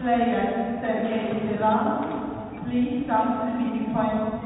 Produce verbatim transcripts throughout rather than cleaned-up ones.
Player Sergei Ivan, please come to the meeting point.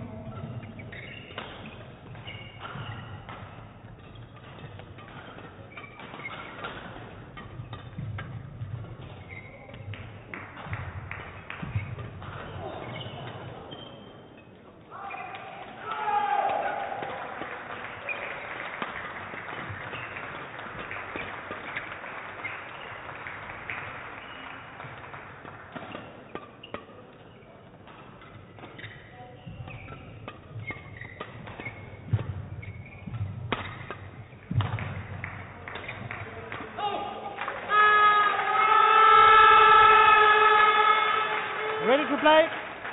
Ready to play?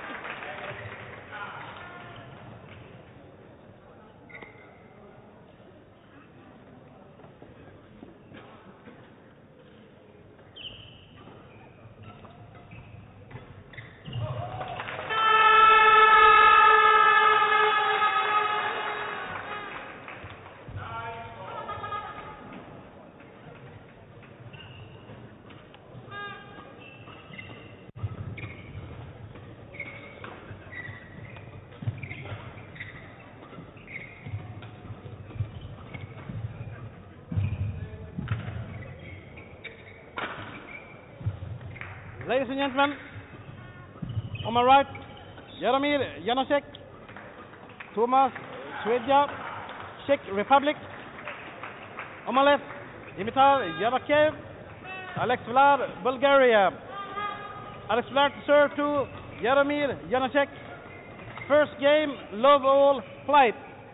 Ladies and gentlemen, on my right, Jaromir Janacek, Thomas Svedja, Czech Republic. On my left, Dimitar Yavakev, Alex Vlad, Bulgaria. Alex Vlad to serve to Jaromir Janacek. First game, love all, flight.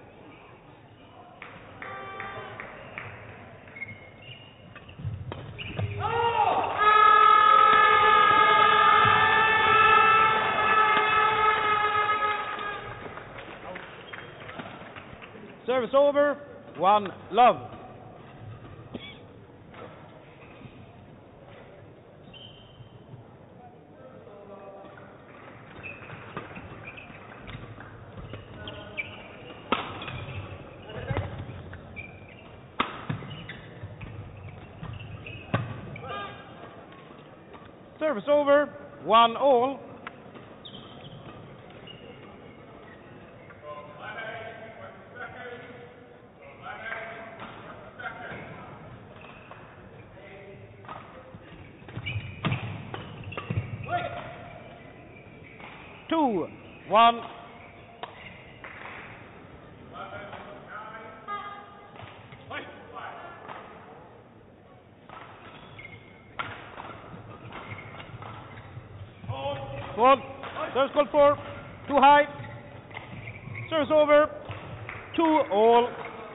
Service over, one love. Service over, one all. Two, one. One. Service called for. Too high. Service over. Two all.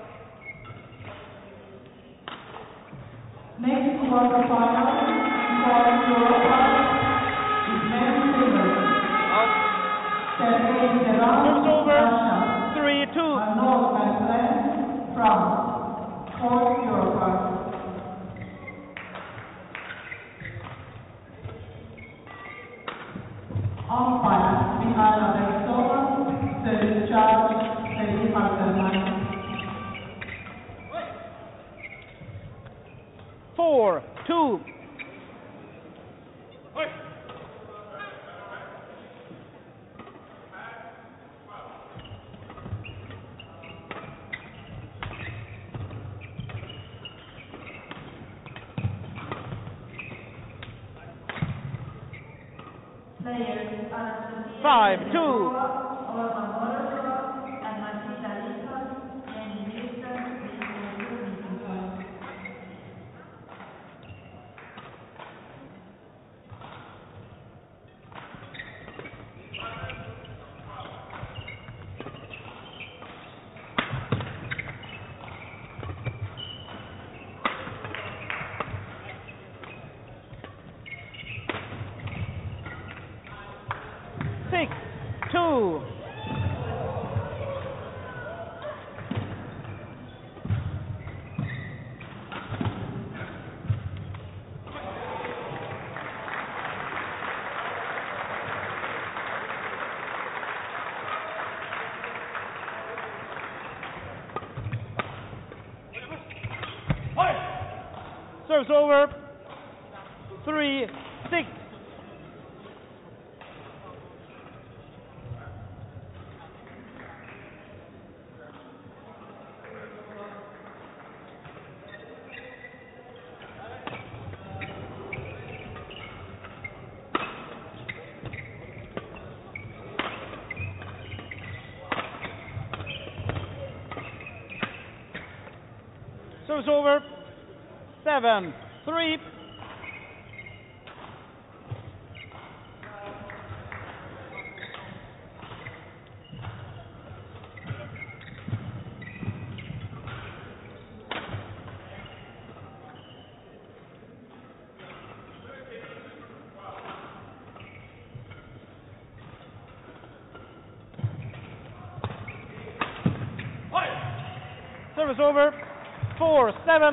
Next quarterfinal for Europa is men's singles. Sergei Service Ivan, over. Russia. Three, two. Arnaud Marcelin, France. For Europa. Umpire, Mihaila Bexova, service charge, Sergei Marcelin. Four, two. Players Anastasia Five, two. Olga Morozova, and Martina Lipton, and Wilson, meeting point. Six, two. Service over. Three, six. Service over. Seven, three. Service over. Four, seven.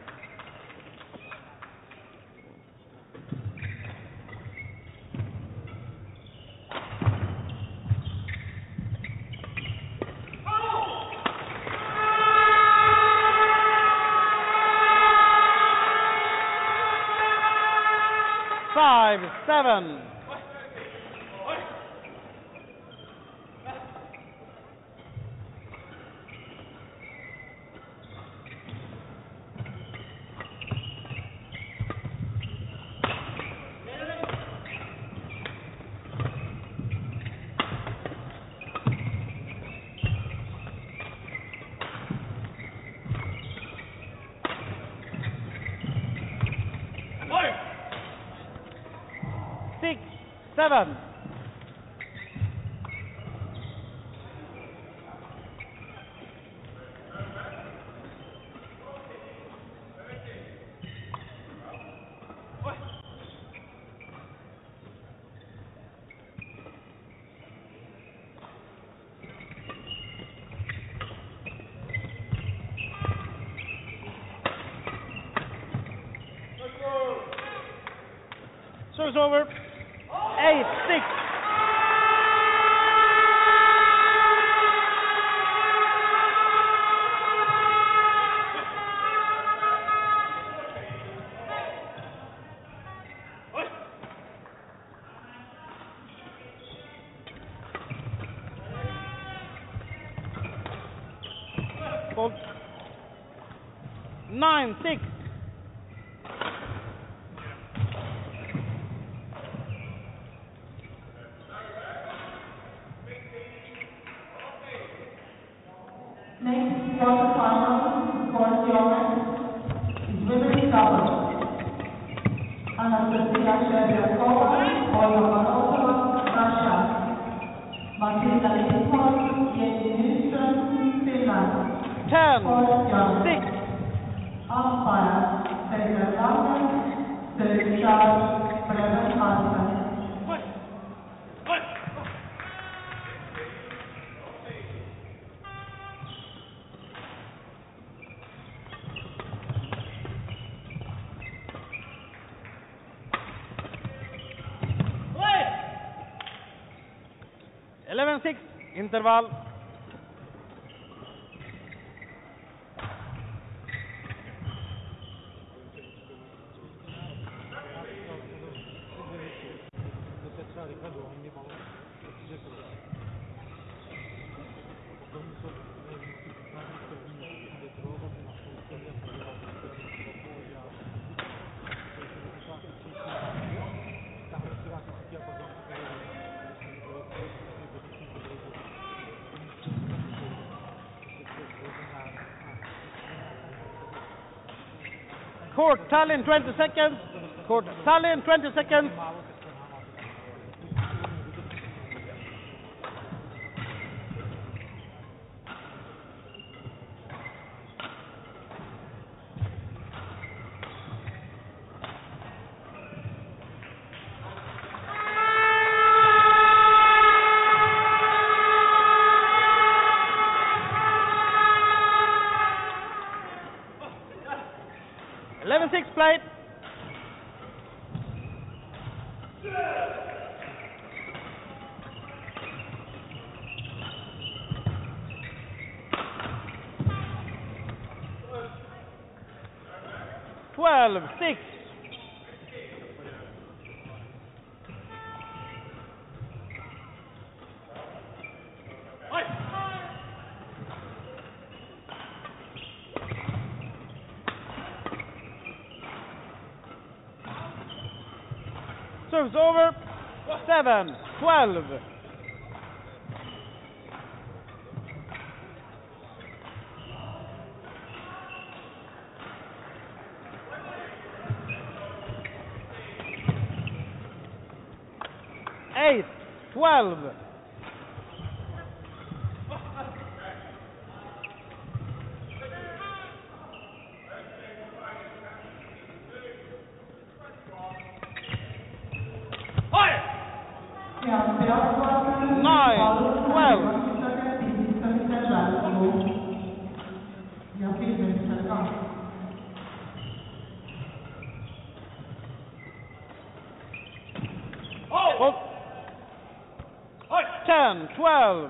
Five, seven. Six, seven. Service over. Eight, six. Fault. Nine, six. Next quarterfinal for German is women's doubles. Anastasia Shevchenko, Olga Manotova, Russia. Matilda Lindholm, Jenny Nyström, Finland. Ten, For Germany. six. Umpire, Peter Wagner, third charge, Brevin Hansen. Eleven, six. Interval. Court Tallinn twenty seconds. Court Tallinn twenty seconds. Eleven six played. Twelve six. Serves over. Seven twelve. eight, twelve. Nine, twelve. Oh. Ten, twelve.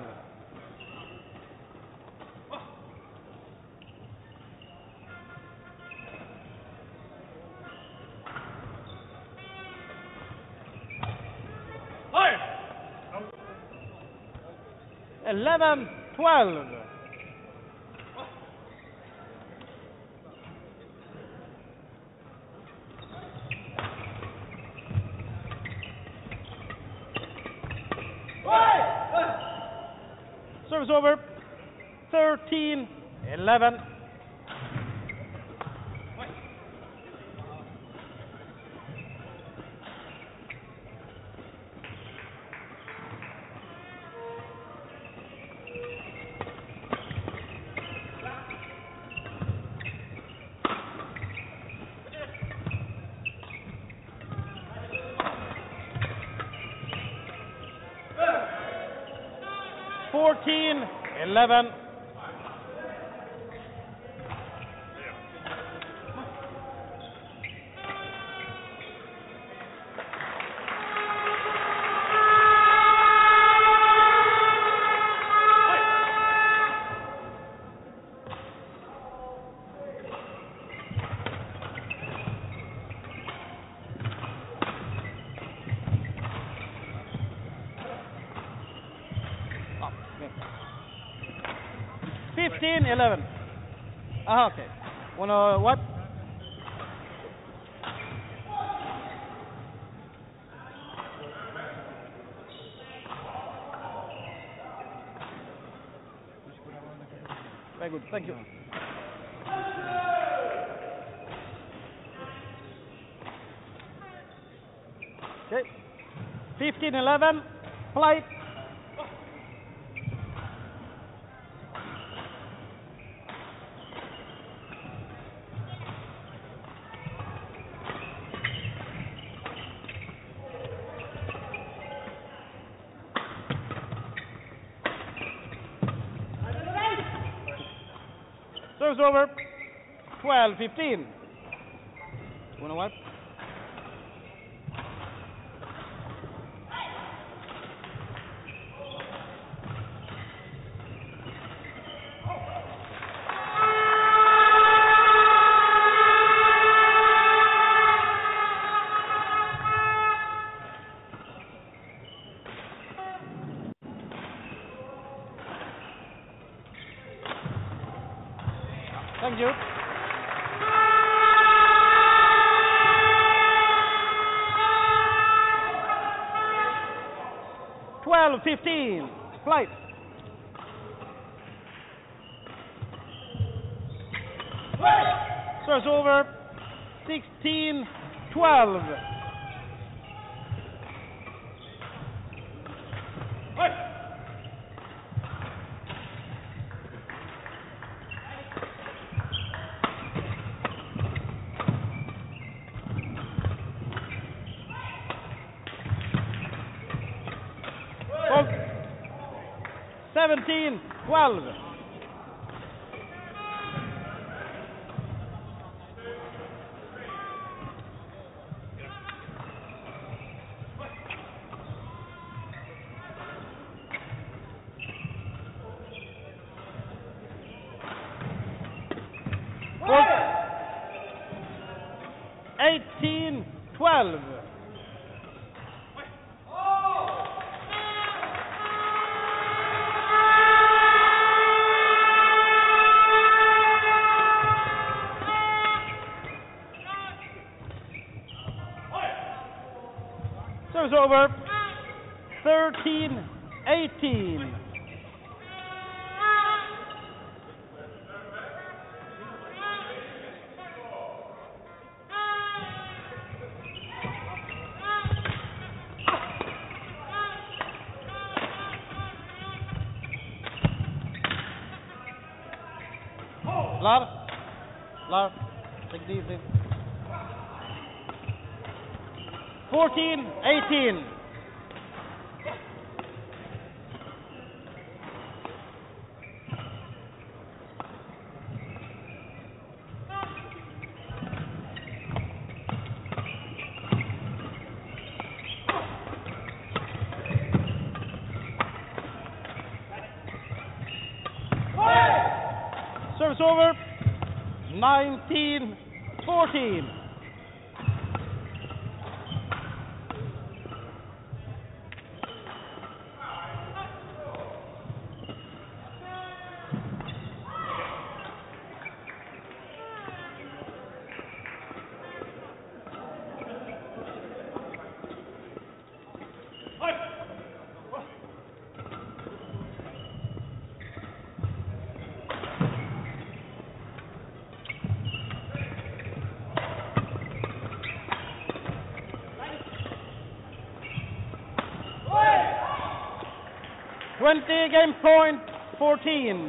Eleven, twelve. Service over. Thirteen, eleven. Fourteen, eleven. Fifteen, eleven. Ah, okay. Wanna what? Very good. Thank you. Okay. Fifteen, eleven. Flight. Service over. Twelve, fifteen. Wanna what? Thank you. Twelve, fifteen. Flight. Service over. Sixteen, twelve. Seventeen, twelve. Eighteen, twelve. Service over. Thirteen, eighteen. Blar. Blar. Take it easy. fourteen eighteen. Service over. nineteen fourteen. twenty game point fourteen.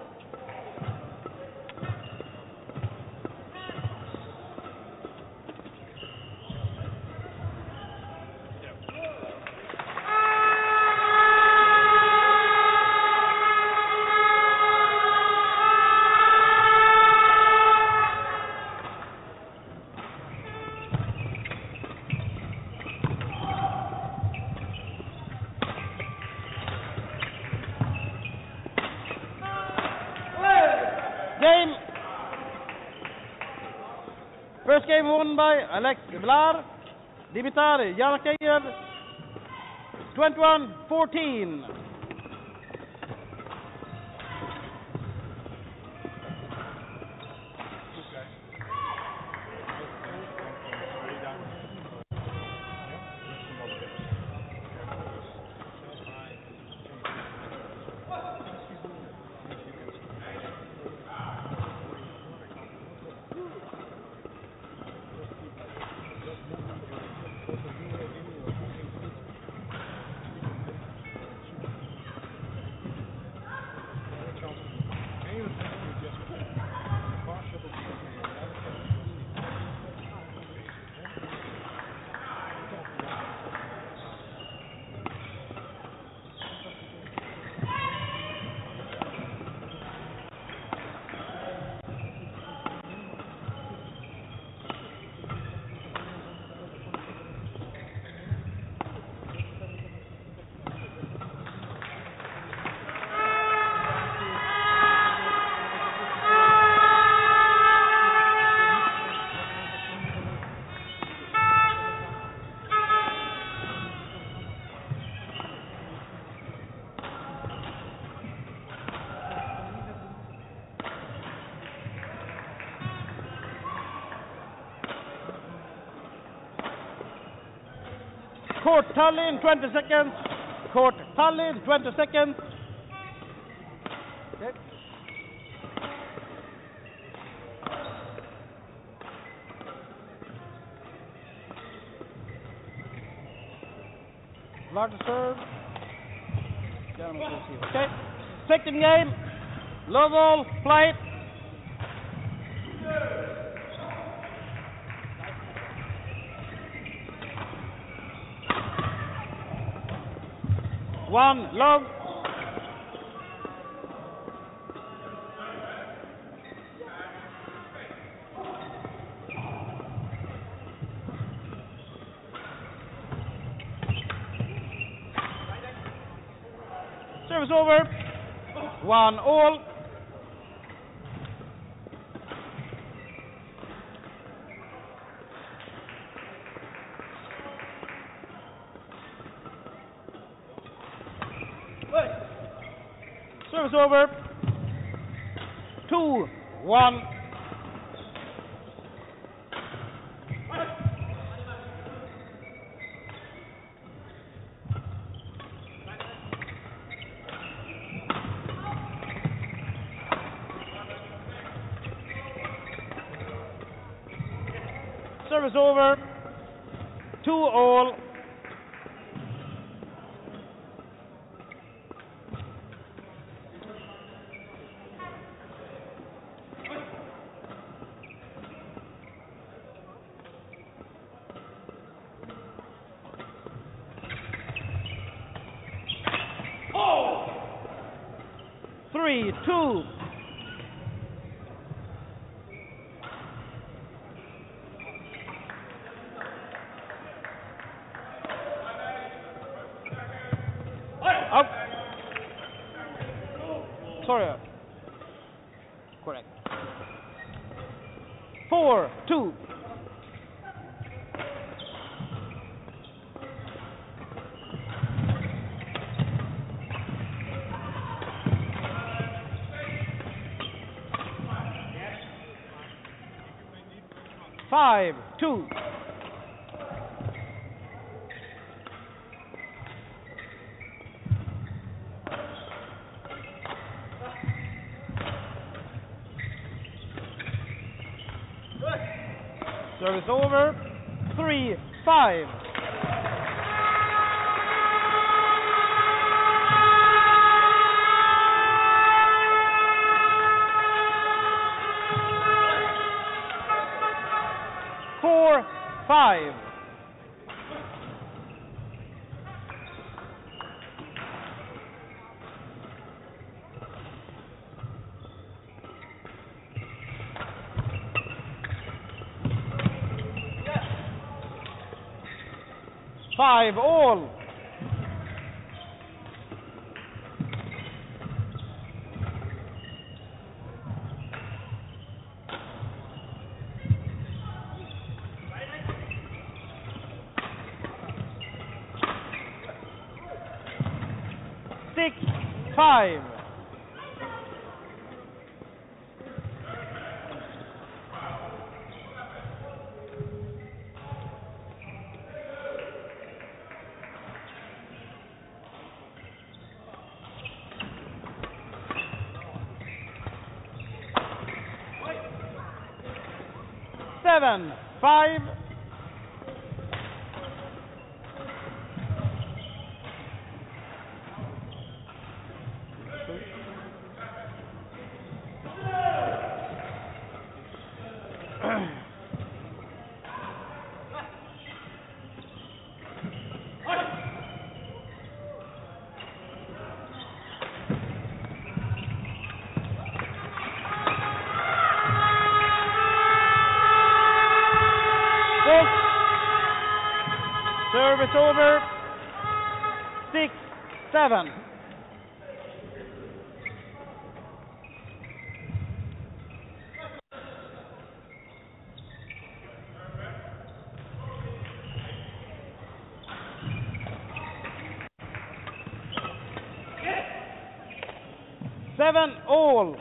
Game. First game won by Alex Blar. Dimitar Yarkeyev. twenty-one fourteen. Court Tallinn, twenty seconds. Court Tallinn, twenty seconds. Okay. Large serve. Okay. Second game. Low ball, flight. One, love. Service over. One, all. Service over. Two, one. Service over. Two all. three, two. Up. Sorry. Correct. Four, two. Five, two. Service over. Three, five. Four, five. Five all. Six, five. Seven, five. Service over. Six, seven. Seven all.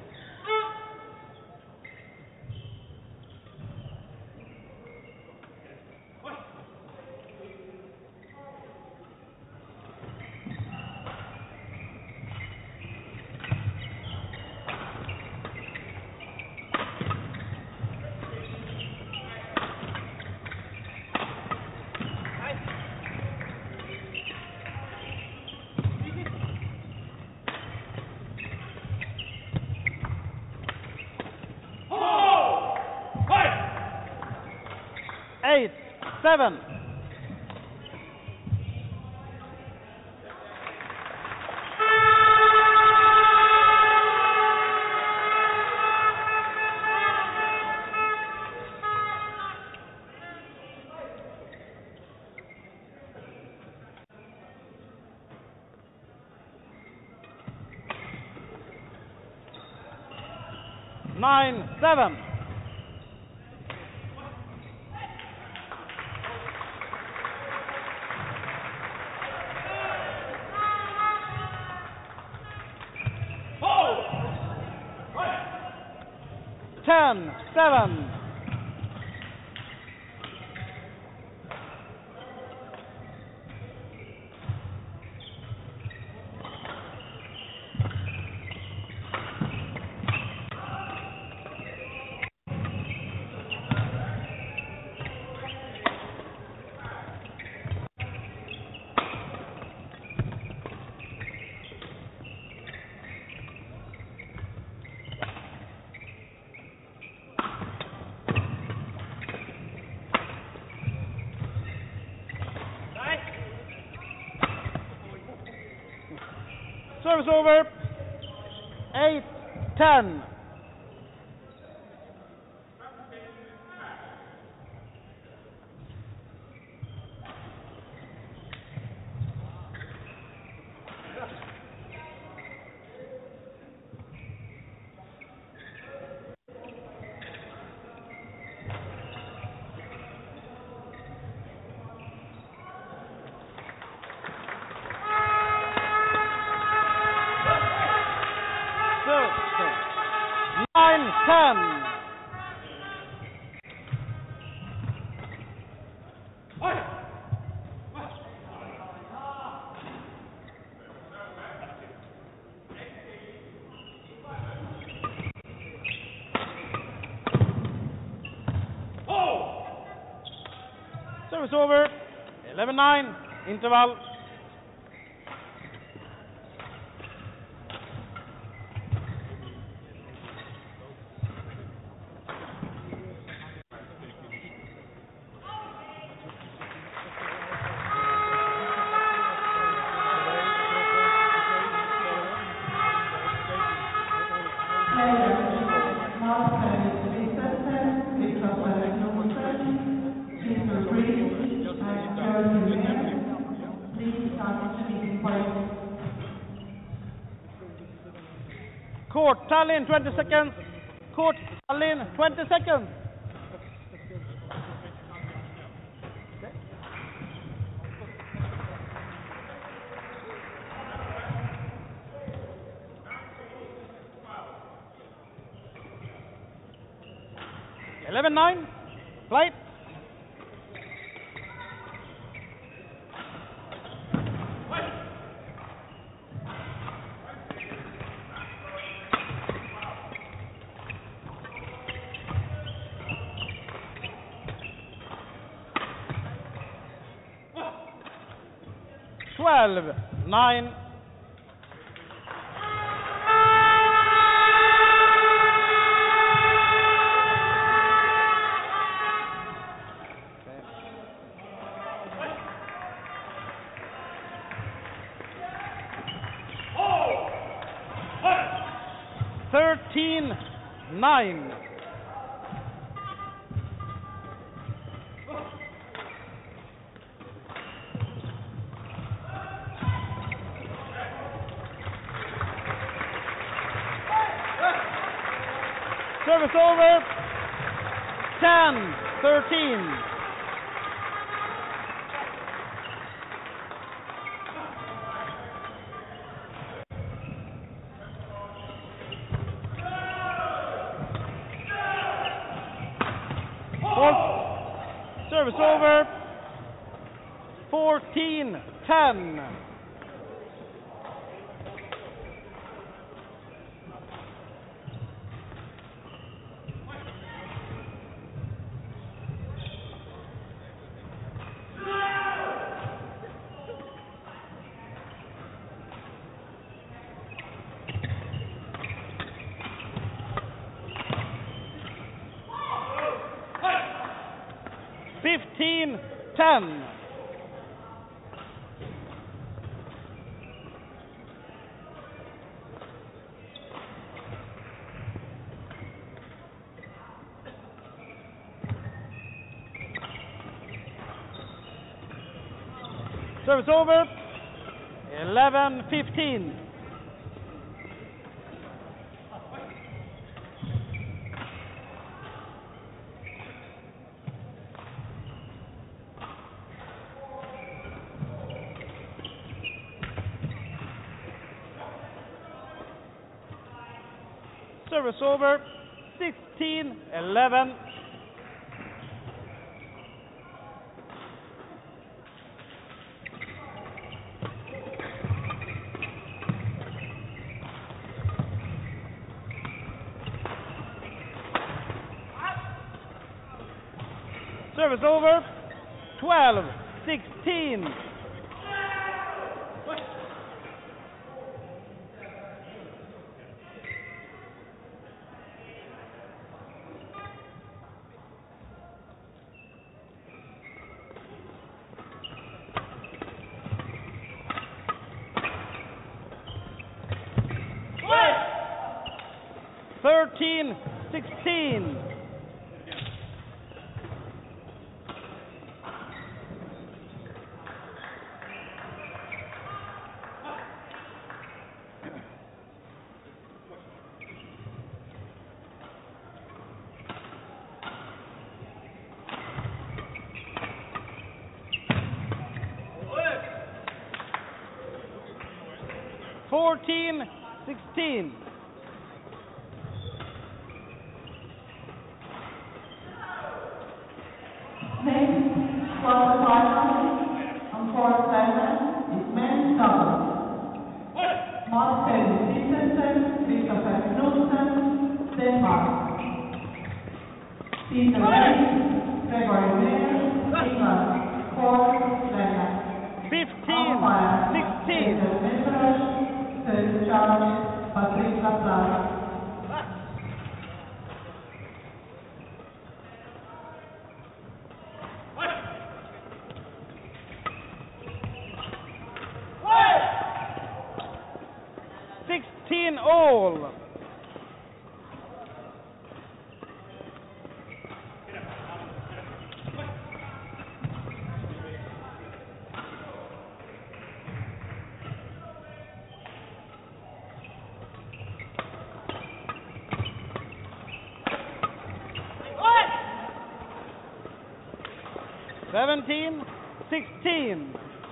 Eight, seven. Nine, seven. Ten, seven. Service over. eight ten. nine ten. Service over. eleven nine. Interval. Court, Tallinn, twenty seconds. Court, Tallinn, twenty seconds. eleven nine. Flight. twelve nine. thirteen nine. Service over. ten thirteen. Service over. fourteen ten. fifteen ten. Service over. eleven fifteen. Service over. sixteen eleven. Service over. twelve sixteen. fourteen sixteen. fourteen sixteen. Next quarterfinal and fourth segment is men's doubles. Mats Peder Christensen, Christopher Knudsen, Denmark. Peter Reid, Gregory Mayer, England, fourth segment. fifteen sixteen. Peter Messersch, third charge, Patrick Laplace. sixteen all. seventeen sixteen.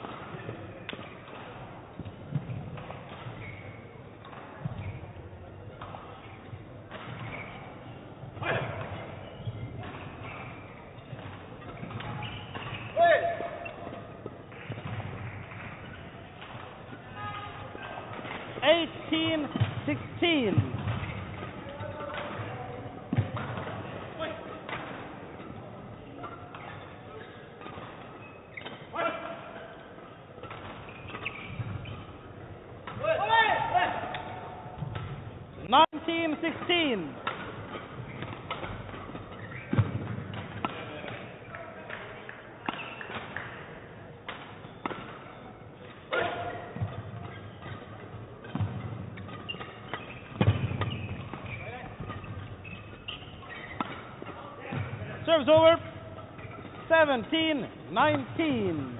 eighteen sixteen. nineteen sixteen. Serves over. seventeen nineteen.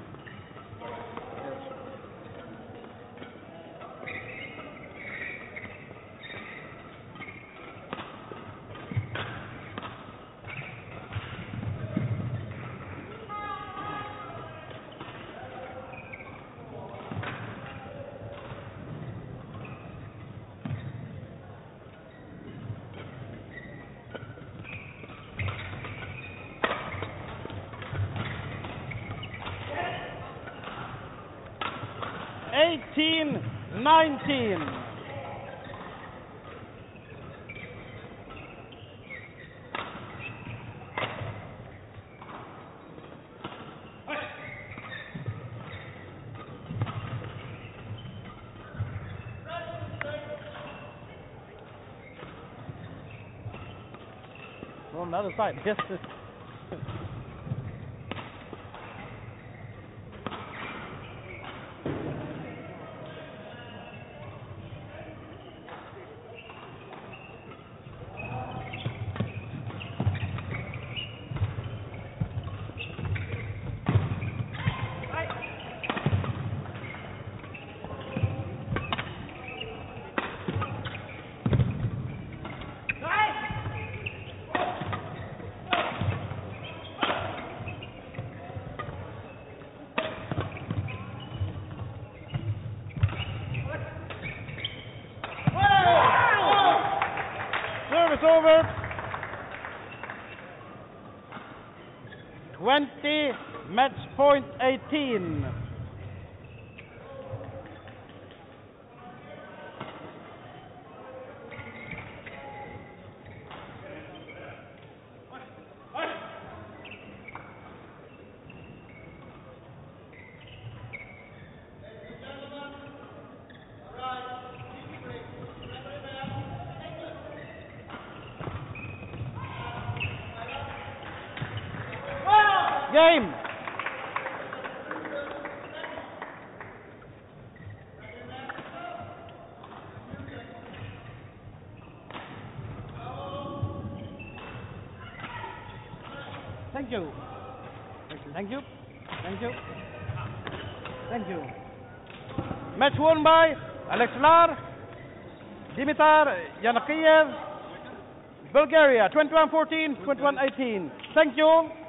eighteen nineteen. From the other side, yes. Service over. twenty, match point eighteen. Game. Thank you. Thank you. Thank you. Thank you. Match won by Alex Vlar, Dimitar Yanakiev, Bulgaria, twenty-one fourteen, twenty-one eighteen. Thank you.